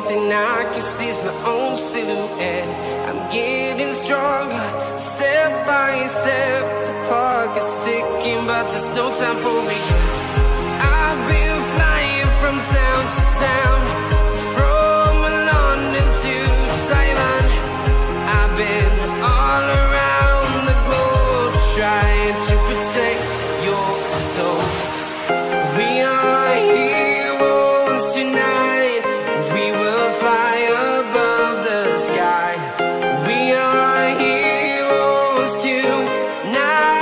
thing I can see is my own silhouette. I'm getting stronger, step by step. The clock is ticking, but there's no time for me. I've been flying from town to town, from London to Taiwan. I've been all around the globe, trying to protect your soul. We are heroes tonight. We will fly above the sky. We are heroes tonight.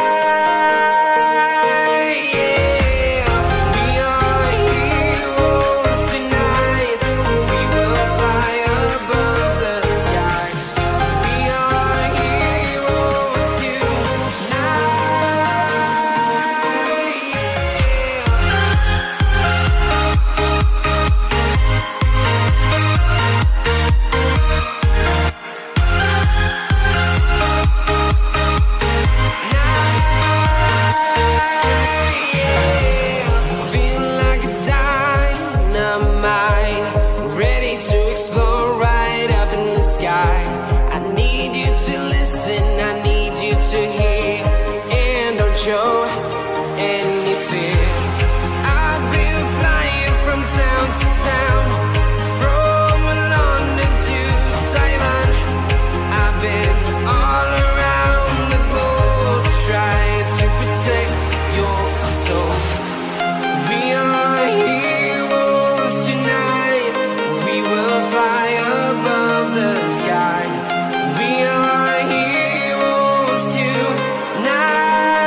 Show any fear. I've been flying from town to town, from London to Taiwan. I've been all around the globe, trying to protect your soul. We are heroes tonight. We will fly above the sky. We are heroes tonight.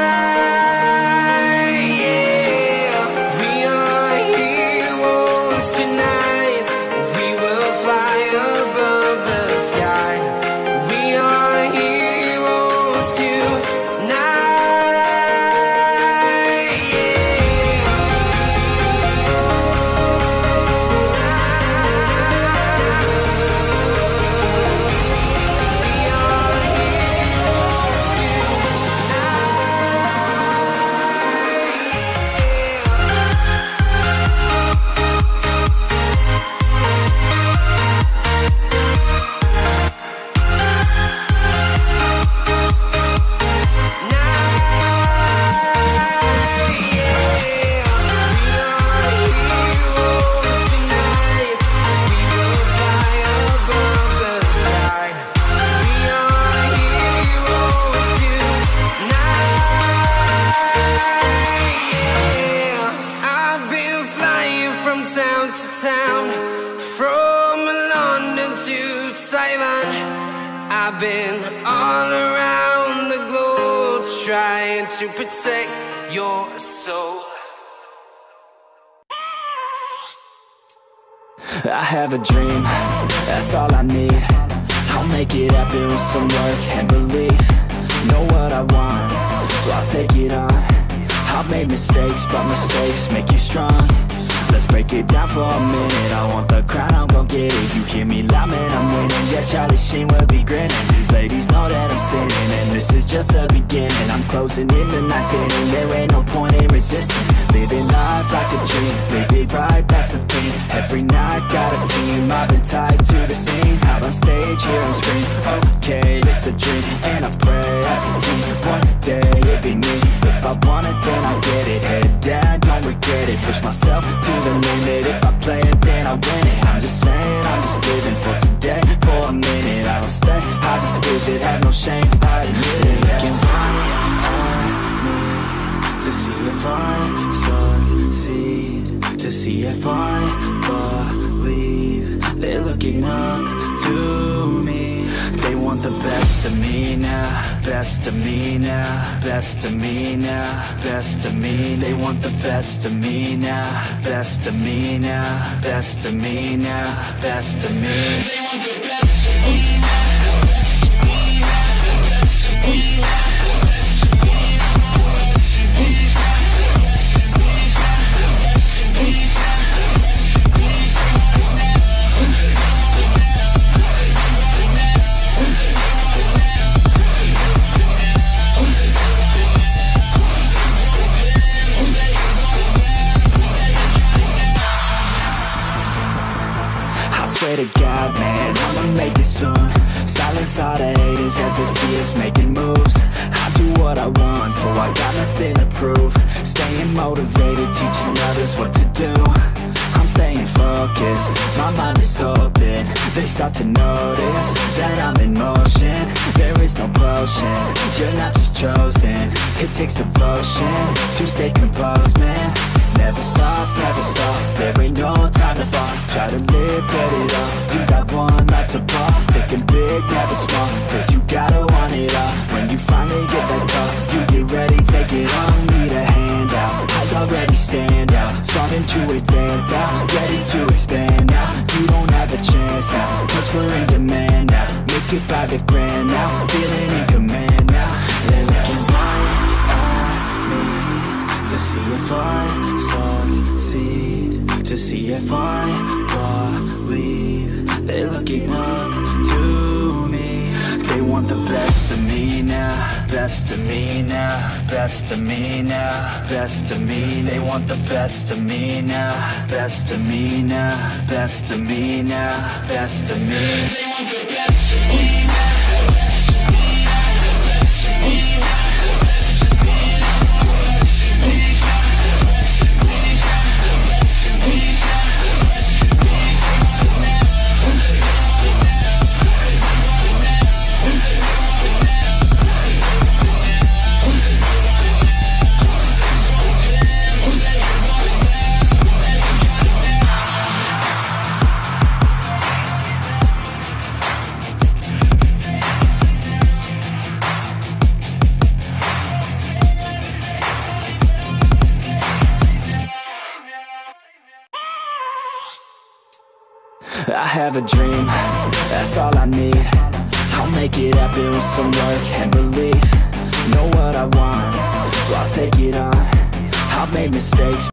Town to town, from London to Taiwan. I've been all around the globe, trying to protect your soul. I have a dream, that's all I need. I'll make it happen with some work and belief. Know what I want, so I'll take it on. I've made mistakes, but mistakes make you strong. Let's break it down for a minute. I want the crown, I'm gon' get it. You hear me loud, man, I'm winning. Yeah, Charlie Sheen will be grinning. These ladies know that I'm sinning, and this is just the beginning. I'm closing in the ninth inning. There ain't no point in resisting. Living life like a dream, live it right, that's the thing. Every night, got a team, I've been tied to the scene. Out on stage, here on screen. Okay, it's a dream, and I pray as a team. One day, it'll be me. If I want it, then I get it. Head down, don't regret it. Push myself to the limit. If I play it, then I win it. I'm just saying, I'm just living for today, for a minute. I don't stay, I just visit, have no shame, I admit it. Looking right at me, to see if I succeed, to see if I believe. They're looking up to me. They want the best of me now, best of me now, best of me now, best of me. They want the best of me now, best of me now, best of me now, best of me. They want the best of me now, best of me now, best of me now. I swear to God, man, I'ma make it soon. Silence all the haters as they see us making moves. I do what I want, so I got nothing to prove. Staying motivated, teaching others what to do. I'm staying focused, my mind is open. They start to notice that I'm in motion. There is no potion, you're not just chosen. It takes devotion to stay composed, man. Never stop, there ain't no time to fall. Try to live, get it all, you got one life to ball. Thinking big, never small, cause you gotta want it all. When you finally get that call, you get ready, take it on. Need a handout, I already stand out. Starting to advance now, ready to expand now. You don't have a chance now, cause we're in demand now. Make it by the grand now, feeling in command now. They're looking right at me to see if I succeed, to see if I believe. They're looking up to me. They want the best of me now, best of me now, best of me now, best of me. They want the best of me now, best of me now, best of me now, best of me. They want the best of me. I have a dream, that's all I need. I'll make it happen with some work and belief. Know what I want, so I'll take it on. I've made mistakes,